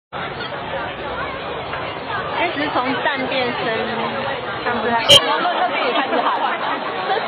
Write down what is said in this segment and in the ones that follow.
因为只是从淡变深，看不太。那边也开始好玩了。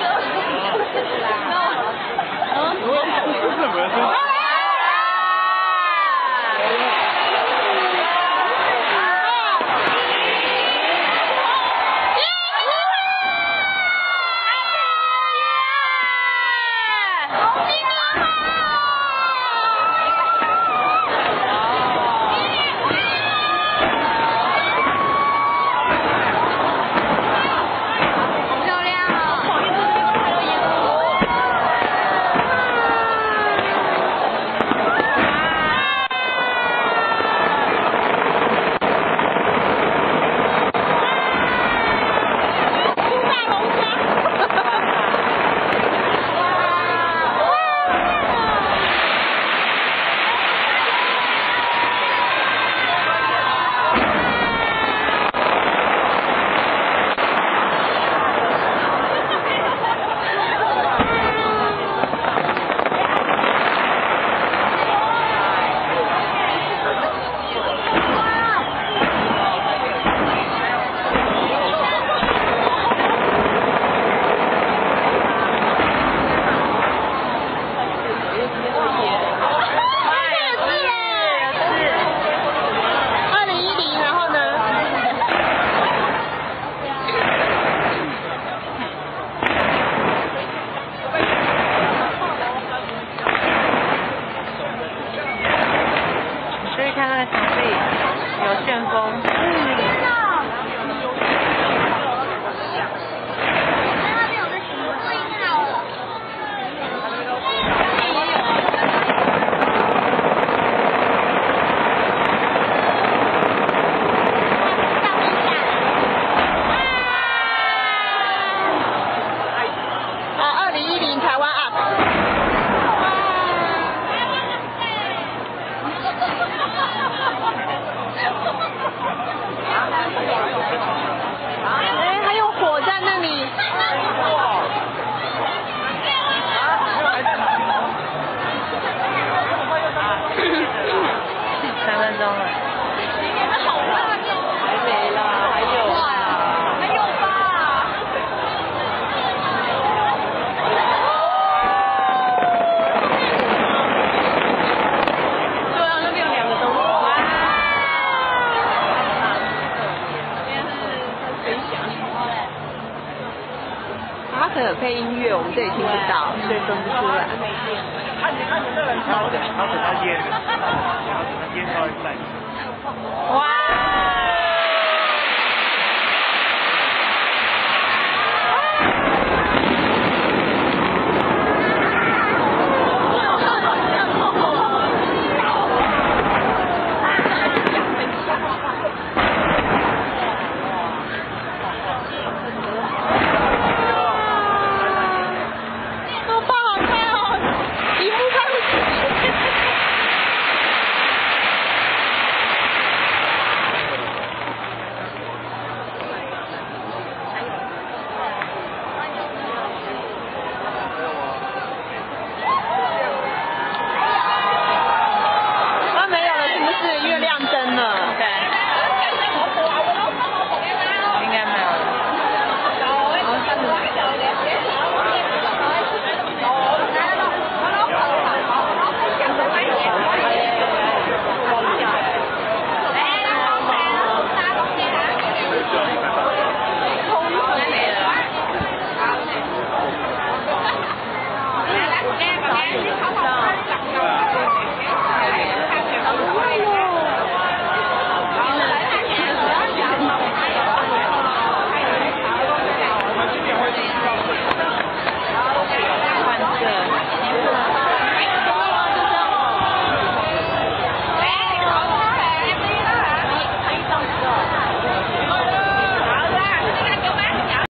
看那个墙壁有旋风。2010台湾 UP。哎，还有火在那里。3分钟了。还没啦，还有吧。对啊，那边有2个东西。它可能有配音乐，我们这里听不到，所以分不出来。 按着那个人敲的，他等他烟，他等他烟烧一半。